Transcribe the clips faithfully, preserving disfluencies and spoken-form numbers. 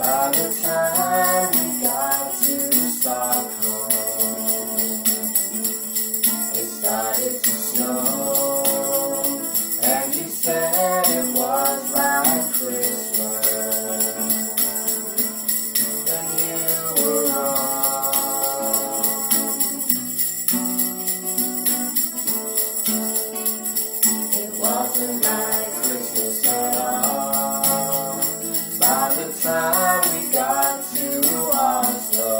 By the time we got to Stockholm, it started to snow, and he said it was like Christmas. And you were wrong. It wasn't like Christmas at all. By the time we got to Oslo,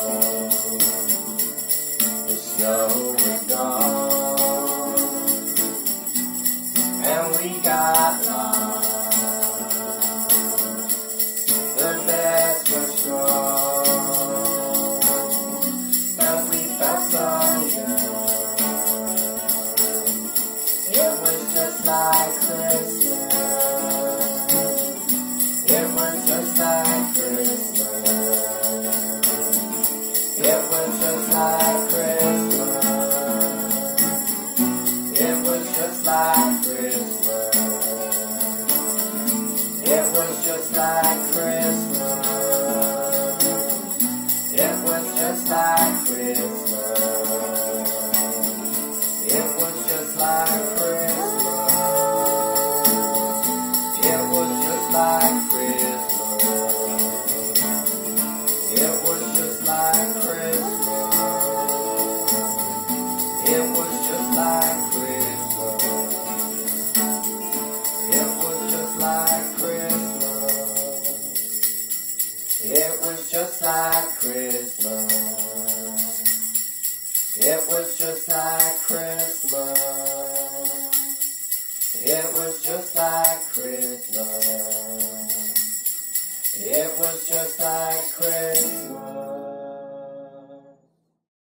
the snow was gone, and we got lost. The beds were strong, and we felt so young. It was just like Christmas. It was just like Christmas. It was just like Christmas. It was just like Christmas. It was just like Christmas. It was just like Christmas. It was just like Christmas. It was just like Christmas. It was just like Christmas. It was just like Christmas. It was just like Christmas. It was just like Christmas. It was just like Christmas. It was just like Christmas. It was just like Christmas.